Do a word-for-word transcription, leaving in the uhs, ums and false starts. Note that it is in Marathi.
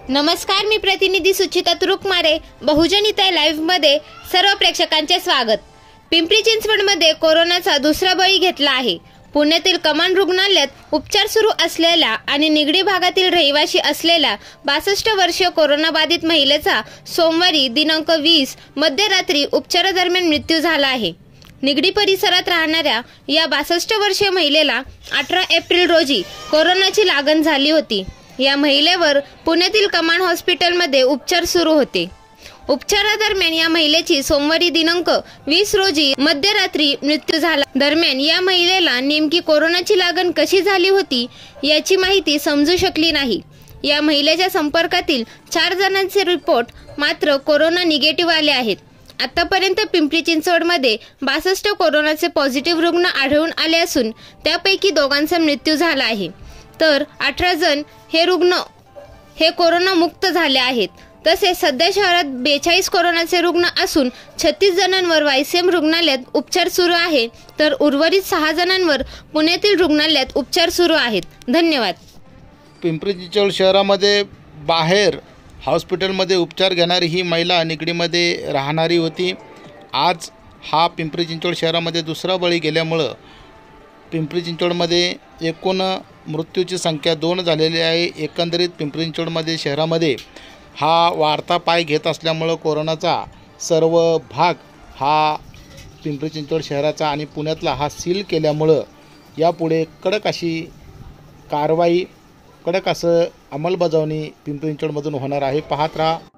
नमस्कार, मी प्रतिनिधी सुचिता तुरुकमारे. बहुजनिता लाईव्ह मध्ये सर्व प्रेक्षकांचे स्वागत. पिंपरी चिंचवडमध्ये कोरोनाचा दुसरा बळी घेतला आहे. पुण्यातील कमान रुग्णालयात उपचार सुरू असलेल्या आणि निगडी भागातील रहिवासी असलेल्या बासष्ट वर्षीय कोरोनाबाधित महिलेचा सोमवारी दिनांक वीस मध्यरात्री उपचारादरम्यान मृत्यू झाला आहे. निगडी परिसरात राहणाऱ्या या बासष्ट वर्षीय महिलेला अठरा एप्रिल रोजी कोरोनाची लागण झाली होती. या महिलेवर पुण्यातील कमान हॉस्पिटलमध्ये उपचार सुरू होते. उपचारादरम्यान या महिलेची सोमवारी दिनांक वीस रोजी मध्यरात्री मृत्यू झाला. दरम्यान या महिलेला नेमकी कोरोनाची लागण कशी झाली होती याची माहिती समजू शकली नाही. या महिलेच्या संपर्कातील चार जणांचे रिपोर्ट मात्र कोरोना निगेटिव्ह आले आहेत. आतापर्यंत पिंपरी चिंचवडमध्ये बासष्ट कोरोनाचे पॉझिटिव्ह रुग्ण आढळून आले असून त्यापैकी दोघांचा मृत्यू झाला आहे, तर अठरा जण हे रुग्ण हे कोरोना मुक्त झाले आहेत. तसेच सध्या शहरात बेचाळीस कोरोनाचे रुग्ण असून छत्तीस जणांवर वायसीएम रुग्णालयात उपचार सुरू आहे, तर उर्वरित सहा जणांवर पुण्यातील रुग्णालयात उपचार सुरू आहेत. धन्यवाद. पिंपरी चिंचवड शहरामध्ये बाहेर हॉस्पिटलमध्ये उपचार घेणारी ही महिला निगडीमध्ये राहणारी होती. आज हा पिंपरी चिंचवड शहरामध्ये दुसरा बळी गेल्यामुळं पिंपरी चिंचवडमध्ये एकूण मृत्यूची संख्या दोन झालेली आहे. एकंदरीत पिंपरी चिंचवडमध्ये शहरामध्ये हा वाढता पाय घेत असल्यामुळं कोरोनाचा सर्व भाग हा पिंपरी चिंचवड शहराचा आणि पुण्यातला हा सील केल्यामुळं यापुढे कडक अशी कारवाई कडक असं अंमलबजावणी पिंपरी चिंचवडमधून होणार आहे. पाहत राहा.